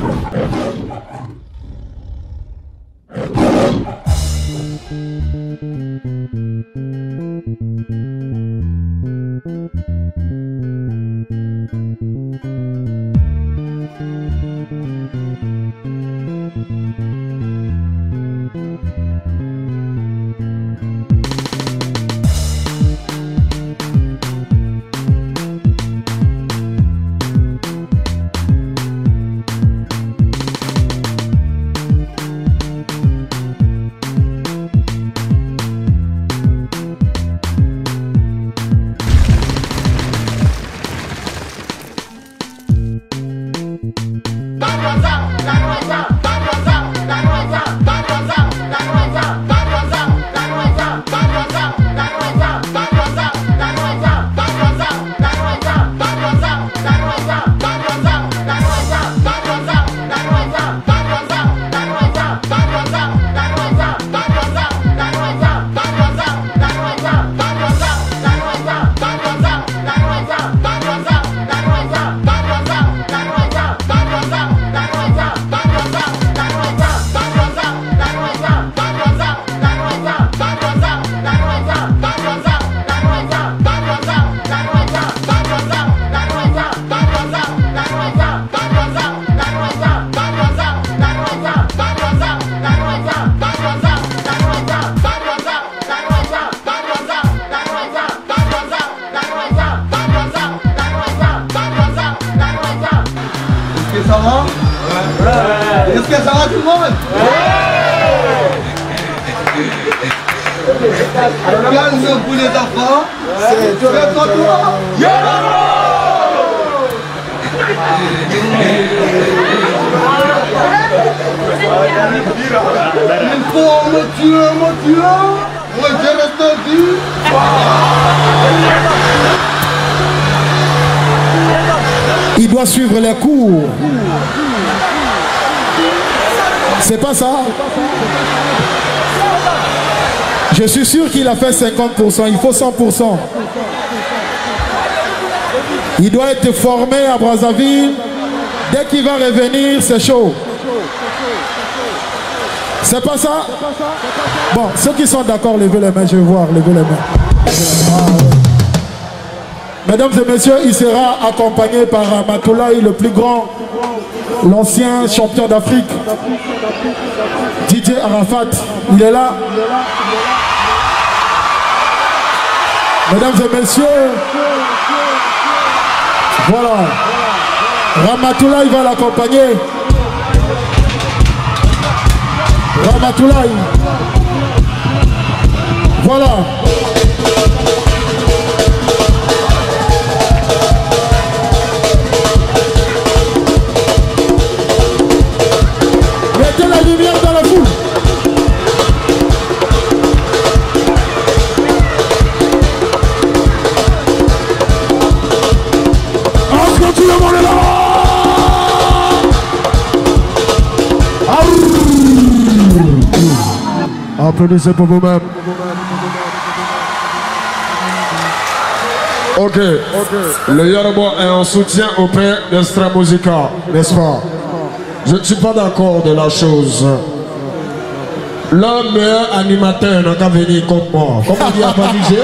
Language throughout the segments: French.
Ça va? Ouais. Est-ce que ça va tout le monde? Ouais. Calme pour les enfants. C'est tout le temps. Il faut me tuer. Ouais, je reste dit. Il doit suivre les cours. C'est pas ça? Je suis sûr qu'il a fait 50%. Il faut 100%. Il doit être formé à Brazzaville. Dès qu'il va revenir, c'est chaud. C'est pas ça? Bon, ceux qui sont d'accord, levez les mains. Je vais voir, levez les mains. Mesdames et messieurs, il sera accompagné par Ramatoulaye, le plus grand, l'ancien champion d'Afrique, Didier Arafat. Il est là. Mesdames et messieurs, voilà. Ramatoulaye va l'accompagner. Ramatoulaye. Voilà. Mettez la lumière dans la foule. Est-ce que tout le monde est là? Applaudissez pour vous-même. Ok. Le Yoruba est en soutien au père d'Extra Musica, n'est-ce pas? Je ne suis pas d'accord de la chose. Le meilleur animateur n'a qu'à venir contre moi. Comment dit à Paris?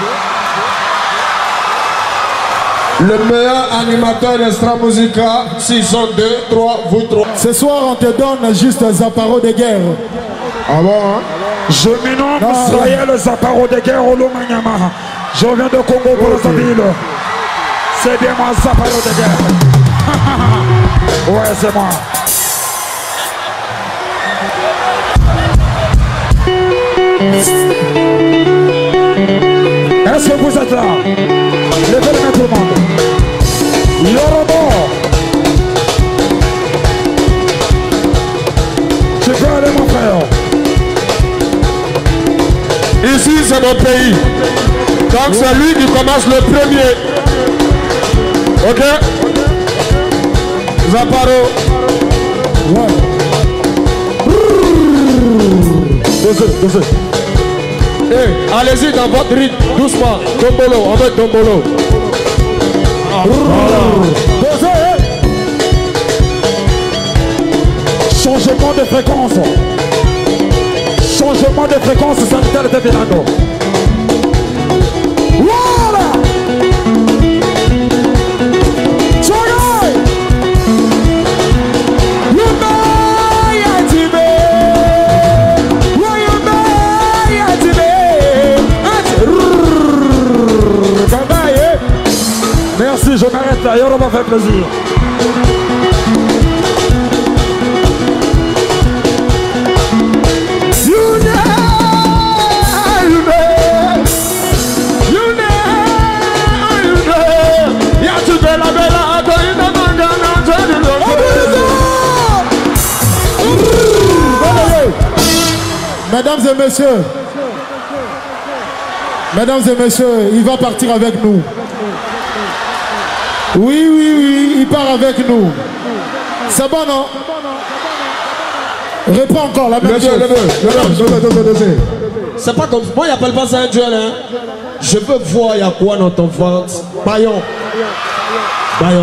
Le meilleur animateur d'Extra Musica, 6 ans, 2, 3, vous 3. Ce soir, on te donne juste un Zaparo de guerre. Ah bon, hein? Je me nomme Israël Zaparo de guerre au Lomanyama. Je viens de Congo pour la ville. C'est bien moi, Zaparo de guerre. Ouais, c'est moi. Est-ce que vous êtes là? Levez les mains tout le monde. Yoruba. Tu peux aller mon frère. Ici c'est mon pays. Donc c'est lui qui commence le premier. Ok? Zaparo. Ouais. Dosez. Hey, allez-y dans votre rythme, doucement. Tombolo, on va tombolo. Dosez. Changement de fréquence. Changement de fréquence, Santel de Fernando. Voilà. Chogai. Merci, je m'arrête là, on va faire plaisir. Mesdames et messieurs, mesdames et messieurs, il va partir avec nous. Oui, oui, oui, il part avec nous. C'est bon, non? Réponds encore la même chose. C'est pas comme moi, il n'appelle pas ça un duel, hein. Je veux voir, il y a quoi dans ton ventre. Bayon. Bayon.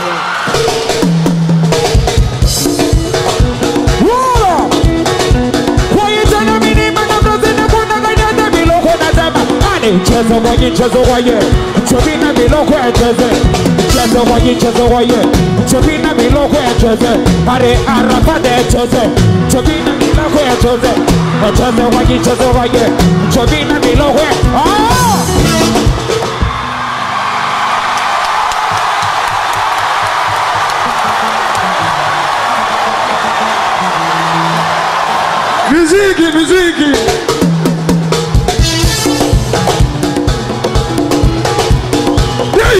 Mchezo mwenye mchezo waye Chobina miloko ya cheze Mchezo mwenye mchezo waye Chobina miloko ya cheze Are arafade ya cheze Chobina miloko ya cheze Mchezo mwenye mchezo waye Chobina miloko ya Musique, musique.